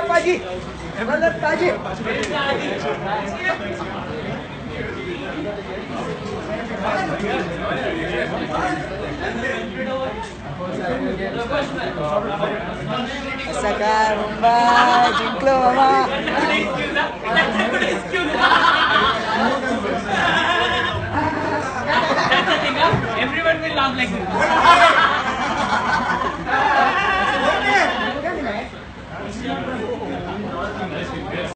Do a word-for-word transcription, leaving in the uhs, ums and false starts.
Paji. Brother Paji. Sakar Mumbai, Jinklo Mama. Everyone will laugh like this.